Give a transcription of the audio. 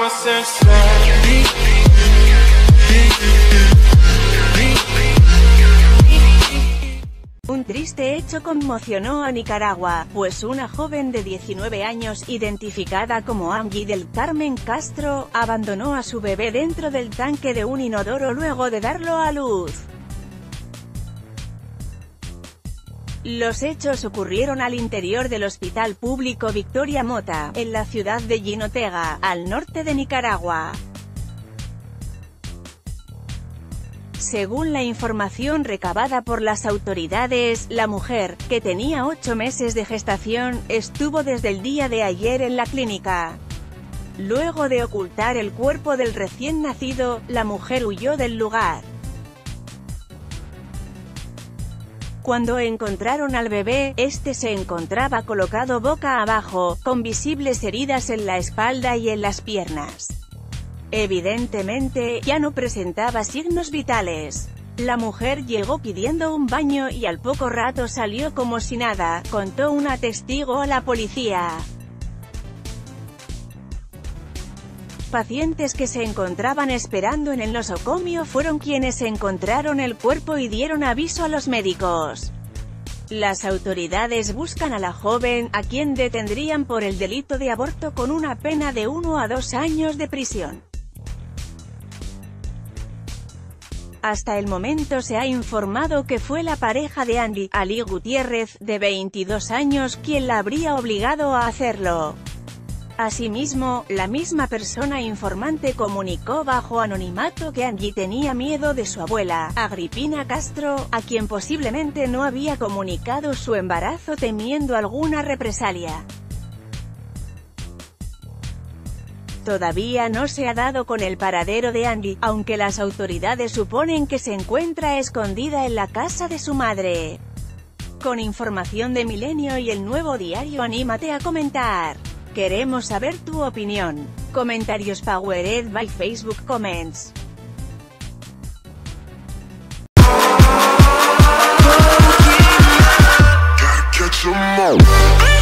Un triste hecho conmocionó a Nicaragua, pues una joven de 19 años, identificada como Angie del Carmen Castro, abandonó a su bebé dentro del tanque de un inodoro luego de darlo a luz. Los hechos ocurrieron al interior del Hospital Público Victoria Mota, en la ciudad de Jinotega, al norte de Nicaragua. Según la información recabada por las autoridades, la mujer, que tenía 8 meses de gestación, estuvo desde el día de ayer en la clínica. Luego de ocultar el cuerpo del recién nacido, la mujer huyó del lugar. Cuando encontraron al bebé, este se encontraba colocado boca abajo, con visibles heridas en la espalda y en las piernas. Evidentemente, ya no presentaba signos vitales. La mujer llegó pidiendo un baño y al poco rato salió como si nada, contó una testigo a la policía. Pacientes que se encontraban esperando en el nosocomio fueron quienes encontraron el cuerpo y dieron aviso a los médicos. Las autoridades buscan a la joven, a quien detendrían por el delito de aborto con una pena de 1 a 2 años de prisión. Hasta el momento se ha informado que fue la pareja de Angie, Ali Gutiérrez, de 22 años, quien la habría obligado a hacerlo. Asimismo, la misma persona informante comunicó bajo anonimato que Angie tenía miedo de su abuela, Agripina Castro, a quien posiblemente no había comunicado su embarazo temiendo alguna represalia. Todavía no se ha dado con el paradero de Angie, aunque las autoridades suponen que se encuentra escondida en la casa de su madre. Con información de Milenio y El Nuevo Diario, anímate a comentar. Queremos saber tu opinión. Comentarios powered by Facebook Comments. Gotta catch 'em all.